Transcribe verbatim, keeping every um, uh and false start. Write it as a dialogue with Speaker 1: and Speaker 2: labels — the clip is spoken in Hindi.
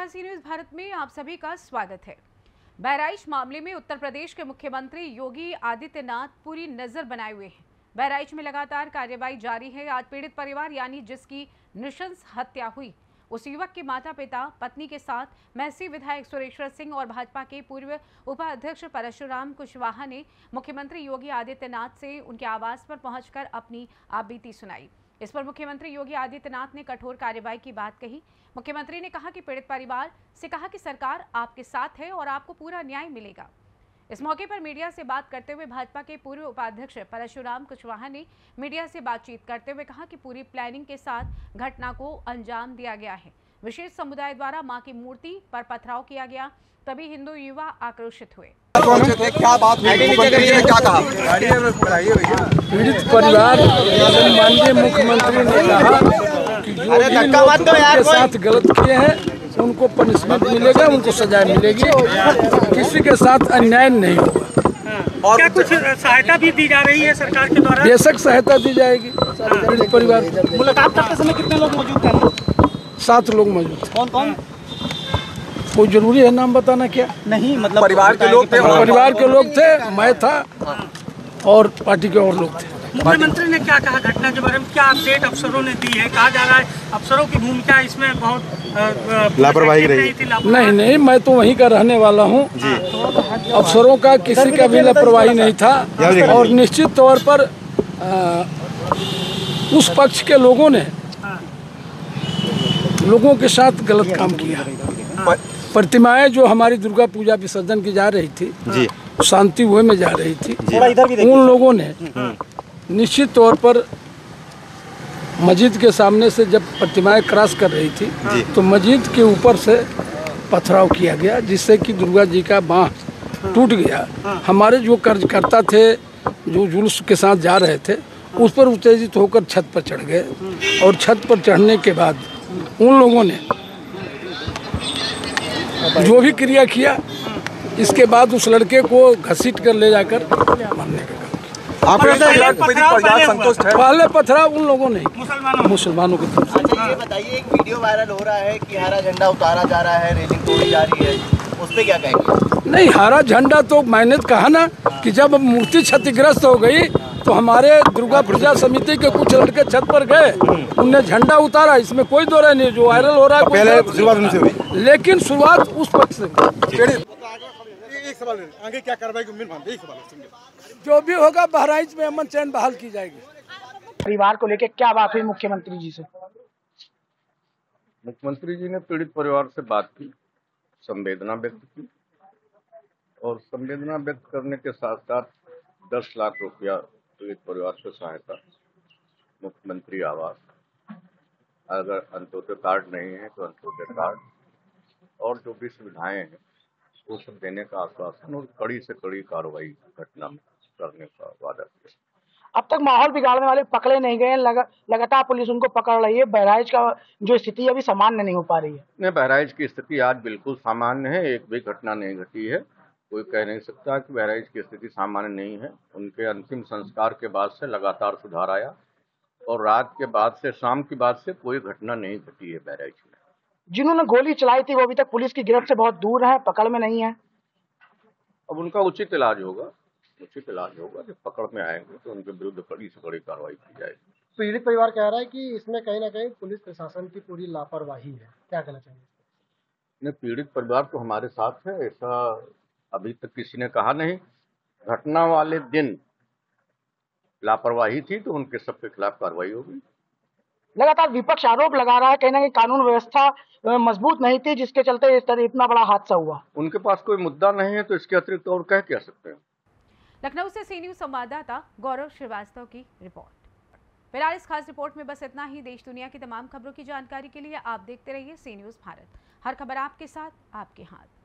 Speaker 1: सी न्यूज भारत में आप सभी का स्वागत है। बहराइच मामले में उत्तर प्रदेश के मुख्यमंत्री योगी आदित्यनाथ पूरी नजर बनाए हुए हैं। बहराइच में लगातार कार्रवाई जारी है। आज पीड़ित परिवार यानी जिसकी नृशंस हत्या हुई उस युवक के माता पिता पत्नी के साथ महसी विधायक सुरेश्वर सिंह और भाजपा के पूर्व उपाध्यक्ष परशुराम कुशवाहा ने मुख्यमंत्री योगी आदित्यनाथ से उनके आवास पर पहुंचकर अपनी आपबीती सुनाई। इस पर मुख्यमंत्री योगी आदित्यनाथ ने कठोर कार्रवाई की बात कही। मुख्यमंत्री ने कहा कि पीड़ित परिवार से कहा कि सरकार आपके साथ है और आपको पूरा न्याय मिलेगा। इस मौके पर मीडिया से बात करते हुए भाजपा के पूर्व उपाध्यक्ष परशुराम कुशवाहा ने मीडिया से बातचीत करते हुए कहा कि पूरी प्लानिंग के साथ घटना को अंजाम दिया गया है। विशेष समुदाय द्वारा मां की मूर्ति पर पथराव किया गया, तभी हिंदू युवा आक्रोशित हुए।
Speaker 2: क्या बात क्या कहा?
Speaker 3: पीड़ित परिवार माननीय मुख्यमंत्री ने कहा कि जो भी लोग के साथ गलत किए हैं उनको पनिशमेंट मिलेगा, उनको सजा मिलेगी, किसी के साथ अन्याय नहीं होगा।
Speaker 4: और क्या कुछ सहायता भी दी जा रही है सरकार के द्वारा?
Speaker 3: बेशक सहायता दी जाएगी। पीड़ित परिवार
Speaker 4: मुलाकात करते समय कितने लोग मौजूद थे?
Speaker 3: सात लोग मौजूद थे।
Speaker 4: कौन कौन?
Speaker 3: कोई जरूरी है नाम बताना? क्या
Speaker 4: नहीं, मतलब
Speaker 2: परिवार के लोग थे।
Speaker 3: परिवार के लोग थे, मैं था और पार्टी के और लोग थे।
Speaker 4: मुख्यमंत्री ने क्या कहा घटना के बारे में? क्या अपडेट अफसरों ने दी है? कहा जा रहा है अफसरों की भूमिका इसमें बहुत
Speaker 2: लापरवाही रही थी।
Speaker 3: नहीं नहीं, मैं तो वहीं का रहने वाला हूँ। अफसरों का किसी का भी लापरवाही नहीं था और निश्चित तौर पर आ, उस पक्ष के लोगों ने लोगों के साथ गलत काम किया। प्रतिमाएं जो हमारी दुर्गा पूजा विसर्जन की जा रही थी जी, शांति हुए में जा रही थी, उन लोगों ने निश्चित तौर पर मस्जिद के सामने से जब प्रतिमाएं क्रॉस कर रही थी तो मस्जिद के ऊपर से पथराव किया गया, जिससे कि दुर्गा जी का बांह टूट गया। हमारे जो कार्यकर्ता थे जो जुलूस के साथ जा रहे थे उस पर उत्तेजित होकर छत पर चढ़ गए और छत पर चढ़ने के बाद उन लोगों ने जो भी क्रिया किया, इसके बाद उस लड़के को घसीट कर ले जाकर मारने का काम किया।
Speaker 2: संतुष्ट है?
Speaker 3: पहले पथराव उन लोगों ने
Speaker 4: मुसलमानों
Speaker 3: मुसलमानों की तरफ से।
Speaker 5: अच्छा, ये बताइए, एक वीडियो वायरल हो रहा है कि हरा झंडा उतारा जा रहा है, रेलिंग तोड़ी जा रही है, उस पर क्या कहेंगे?
Speaker 3: नहीं, हरा झंडा तो मैंने कहा ना कि जब मूर्ति क्षतिग्रस्त हो गई तो हमारे दुर्गा पूजा समिति के कुछ लड़के छत पर गए, उनने झंडा उतारा, इसमें कोई दो राय नहीं। जो वायरल हो रहा है
Speaker 2: पहले शुरुआत उनसे हुई,
Speaker 3: लेकिन शुरुआत उस पक्ष से।
Speaker 2: एक सवाल आगे क्या कार्रवाई की उम्मीद मानते हैं? एक सवाल,
Speaker 3: जो भी होगा बहराइच में अमन चैन बहाल की जाएगी।
Speaker 4: परिवार को लेकर क्या बात हुई मुख्यमंत्री जी से?
Speaker 6: मुख्यमंत्री जी ने पीड़ित परिवार से बात की, संवेदना व्यक्त की और संवेदना व्यक्त करने के साथ साथ दस लाख रुपया पीड़ित परिवार से सहायता, मुख्यमंत्री आवास, अगर अंत्योदय कार्ड नहीं है तो अंत्योदय कार्ड और जो भी सुविधाएं हैं वो सब देने का आश्वासन और कड़ी से कड़ी कार्रवाई घटना में करने का वादा किया।
Speaker 4: अब तक माहौल बिगाड़ने वाले पकड़े नहीं गए, लगा, लगातार पुलिस उनको पकड़ रही है। बहराइच का जो स्थिति अभी सामान्य नहीं हो पा रही है।
Speaker 6: नहीं, बहराइच की स्थिति आज बिल्कुल सामान्य है, एक भी घटना नहीं घटी है। कोई कह नहीं सकता कि बहराइच की स्थिति सामान्य नहीं है। उनके अंतिम संस्कार के बाद से लगातार सुधार आया और रात के बाद से, शाम की बाद से कोई घटना नहीं घटी है बहराइच में।
Speaker 4: जिन्होंने गोली चलाई थी वो अभी तक पुलिस की गिरफ्त से बहुत दूर है, पकड़ में नहीं है।
Speaker 6: अब उनका उचित इलाज होगा, उचित इलाज होगा। जब पकड़ में आएंगे तो उनके विरुद्ध कड़ी से कड़ी कार्रवाई की जाएगी।
Speaker 7: पीड़ित परिवार कह रहा है कि इसमें कहीं ना कहीं पुलिस प्रशासन की पूरी लापरवाही है, क्या कहना चाहिए?
Speaker 6: नहीं, पीड़ित परिवार तो हमारे साथ है, ऐसा अभी तक किसी ने कहा नहीं। घटना वाले दिन लापरवाही थी तो उनके सबके खिलाफ कार्रवाई होगी।
Speaker 4: लगातार विपक्ष आरोप लगा रहा है कहीं ना कहीं कानून व्यवस्था मजबूत नहीं थी, जिसके चलते इस तरह इतना बड़ा हादसा हुआ।
Speaker 6: उनके पास कोई मुद्दा नहीं है तो इसके अतिरिक्त और कह क्या सकते हैं।
Speaker 1: लखनऊ से सी न्यूज संवाददाता गौरव श्रीवास्तव की रिपोर्ट। फिलहाल इस खास रिपोर्ट में बस इतना ही। देश दुनिया की तमाम खबरों की जानकारी के लिए आप देखते रहिए सी न्यूज भारत। हर खबर आपके साथ, आपके हाथ।